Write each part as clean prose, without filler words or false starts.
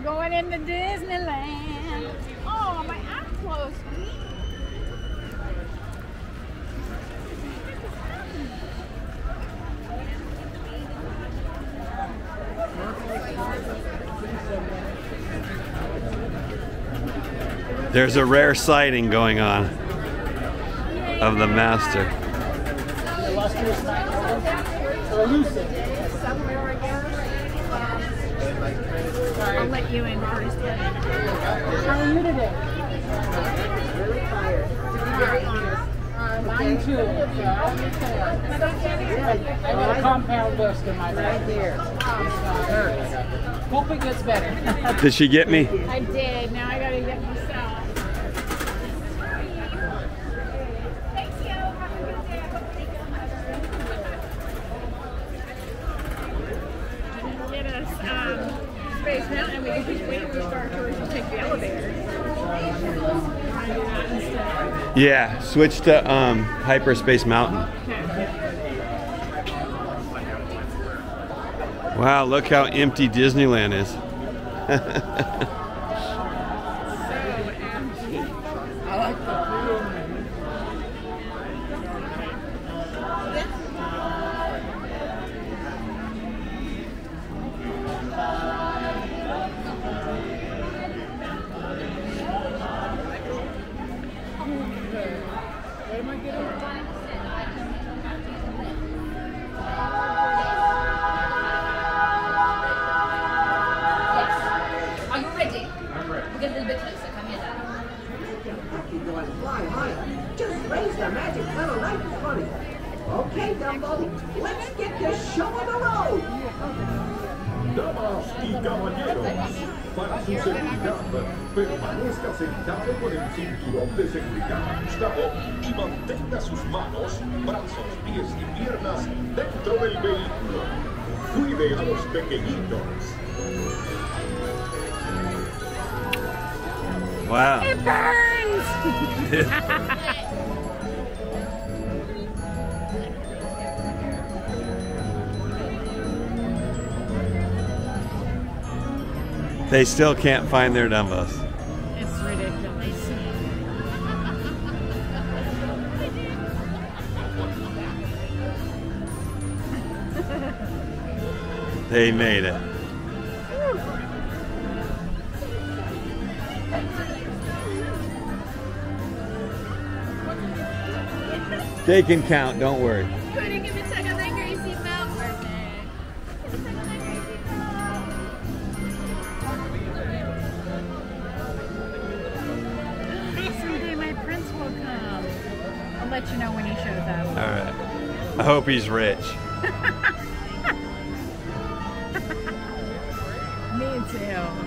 going into Disneyland. Oh, my app's closed. There's a rare sighting going on of the master. I'll let you in first. How are you today? Really tired. To be very honest. Mine too. I got a compound dust in my right here. Hope it gets better. Did she get me? I did. Now I gotta get myself. Thank you. Have a good day. Get us Space Mountain. We can just wait for Star Tours and take the elevator. Yeah, switch to Hyperspace Mountain. Wow, look how empty Disneyland is. Okay, Dumbo, let's get this show on the road. Damas y caballeros, para su seguridad, permanezca sentado con el cinturón de seguridad ajustado y mantenga sus manos, brazos, pies y piernas dentro del vehículo. Cuide a los pequeñitos. Wow. It burns! They still can't find their Dumbos. It's ridiculous. They made it. They can count, don't worry. Couldn't give a check on that greasy belt. Someday my prince will come. I'll let you know when he shows up. Alright. I hope he's rich. Me too.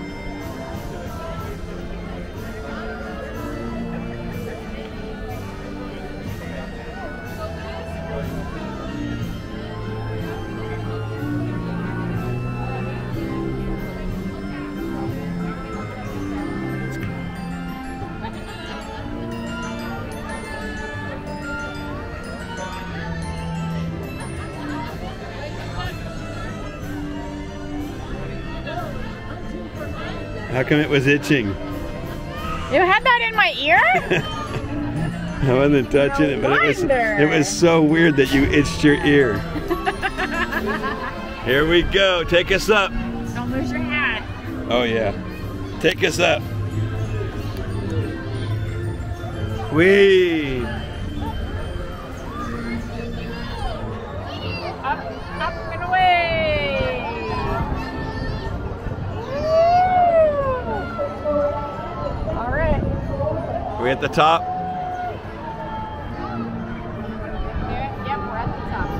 How come it was itching? You had that in my ear? I wasn't touching it, but it was so weird that you itched your ear. Here we go. Take us up. Don't lose your hat. Oh yeah. Take us up. Whee! Up and away. All right. Are we at the top? Yep, we're at the top.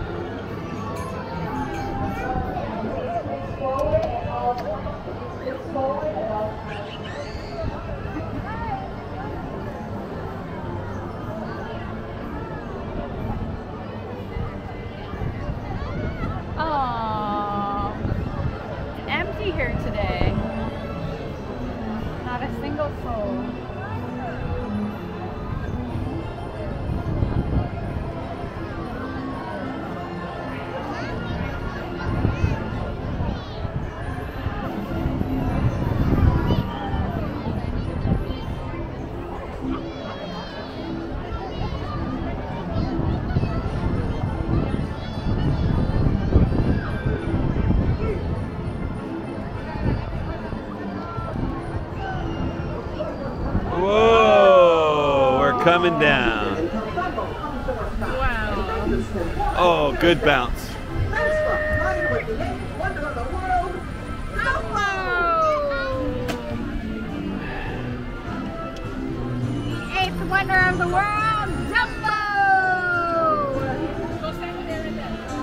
Oh, empty here today. Not a single soul. coming down. Wow. Oh, good bounce. Eighth wonder of the world, Dumbo! Go stand there and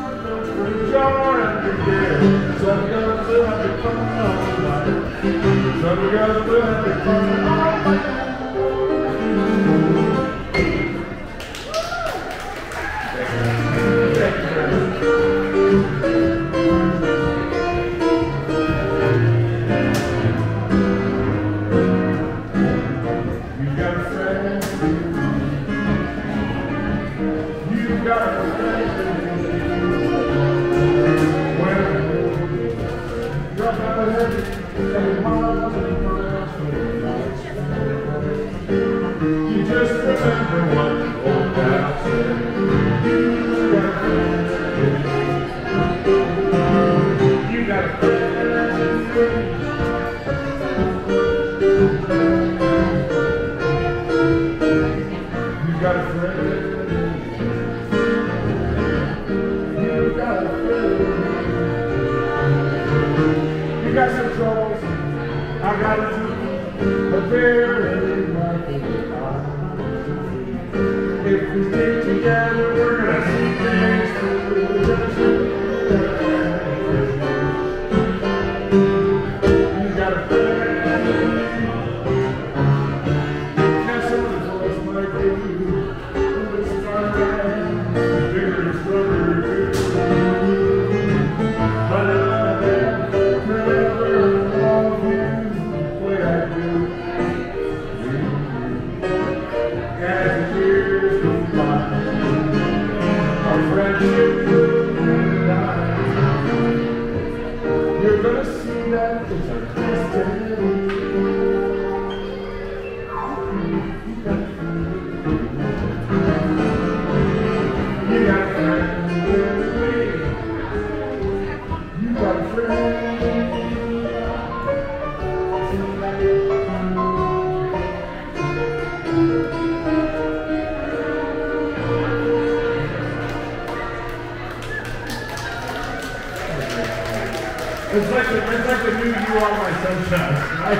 It's like the new You Are My Sunshine.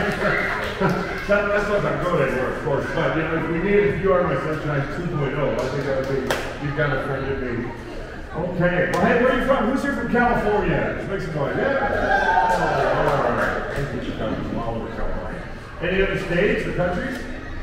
That's not that good anymore, of course. But you know, if we needed You Are My Sunshine 2.0, I think that would be, you've got a friend in me. Okay. Well, hey, where are you from? Who's here from California? Just make some noise. Yeah. All right. Thank you for coming from all over California. Any other states or countries?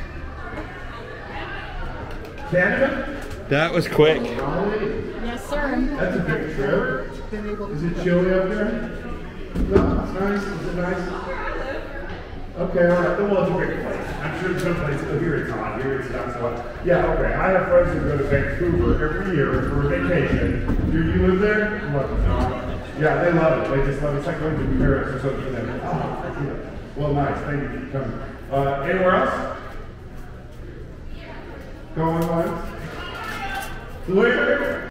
Canada? That was quick. yes, sir. That's a big trip. Is it chilly up there? No, it's nice. Is it nice? Okay, all right. Well, it's a big place. I'm sure some places, here it's hot, here it's not so hot. Yeah, okay. I have friends who go to Vancouver every year for a vacation. Do you live there? What? No. Yeah, they love it. They just love it. It's like going to Paris or something. Well, nice. Thank you for coming. Anywhere else? Going once? Later.